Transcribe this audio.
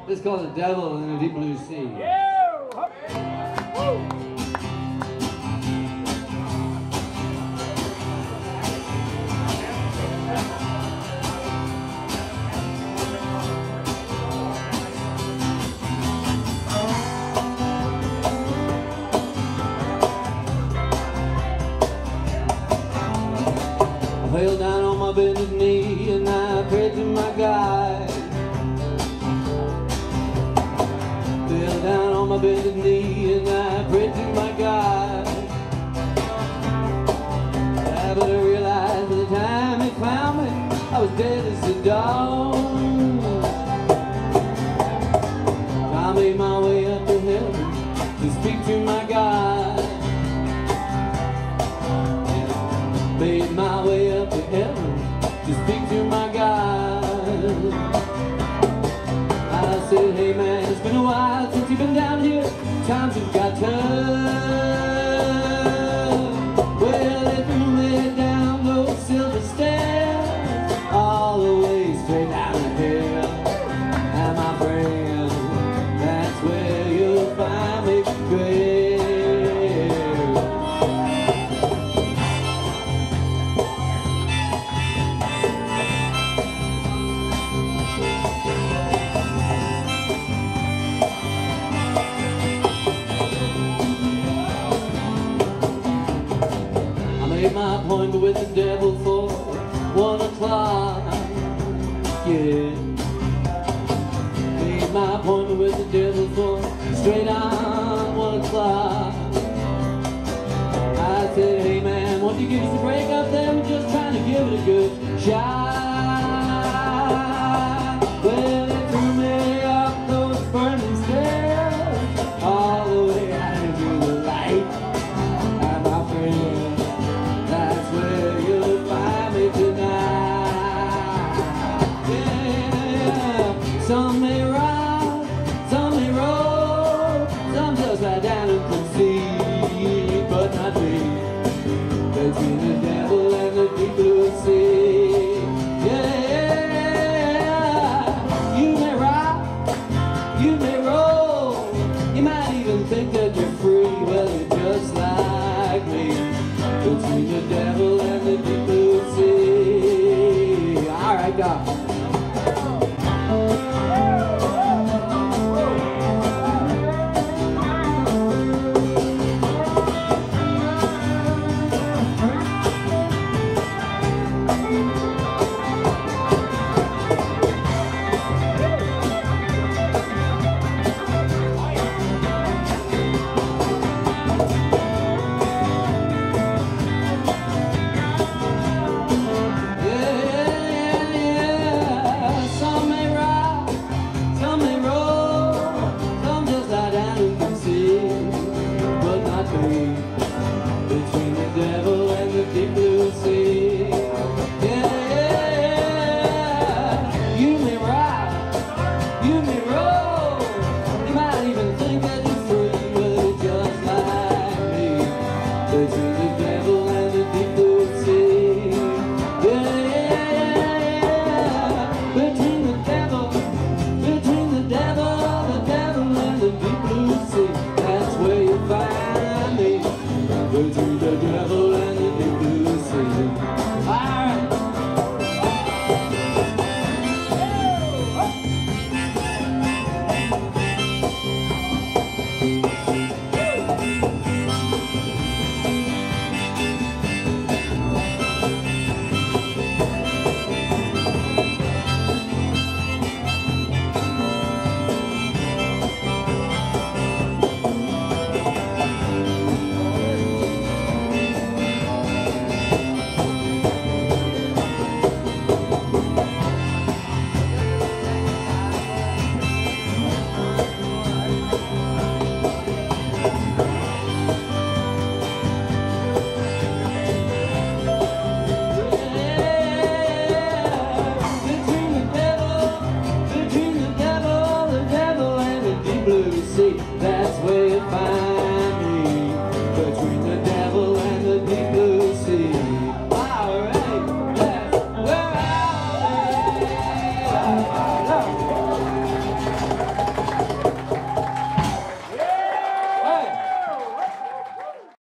This is called The Devil in the Deep Blue Sea. I fell down on my bended knee and I prayed to my guide. Fell down on my bended knee and I prayed to my God. Yeah, but I realized by the time he found me, I was dead as the dawn. I made my way up to heaven to speak to my God. Yeah, made my way up to heaven to speak to my God. I said, hey man, it's been a while since you've been down here. Times have got tough. Well, they threw me down those silver stairs, all the way straight down the hill. And my friend, that's where you'll find me, great. Made my appointment with the devil for 1 o'clock. Yeah. Made my appointment with the devil for straight on 1 o'clock. I said, hey man, won't you give us a break up there? We're just trying to give it a good shot. Well, they threw me up those burning stairs, all the way out into the light. And my friend, that's where you'll find me tonight. Yeah, some may ride, some may roll, some just lie down and concede, but not me. Between the devil and the deep blue sea. Yeah, you may ride, you may roll, you might even think that you're free. Well, you're just like me, between the devil and the deep blue sea. All right, God.